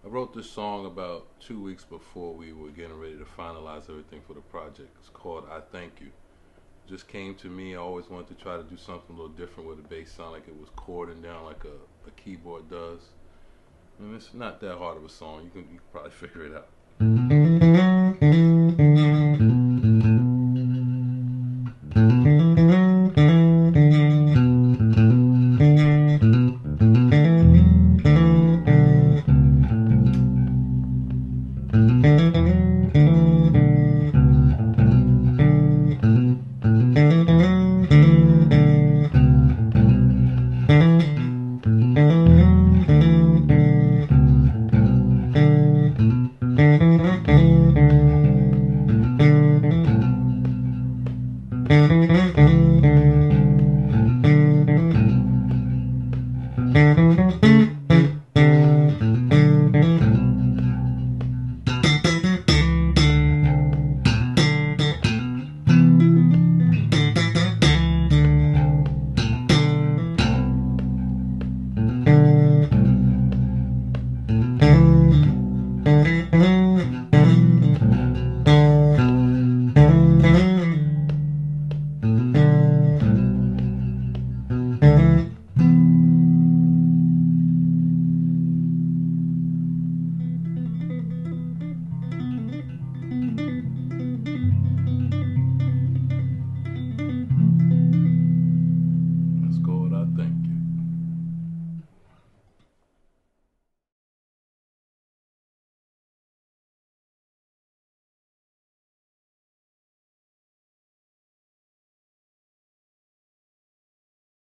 I wrote this song about 2 weeks before we were getting ready to finalize everything for the project. It's called I Thank You. It just came to me. I always wanted to try to do something a little different where the bass sound like it was chording down like a keyboard does. And it's not that hard of a song. You can probably figure it out.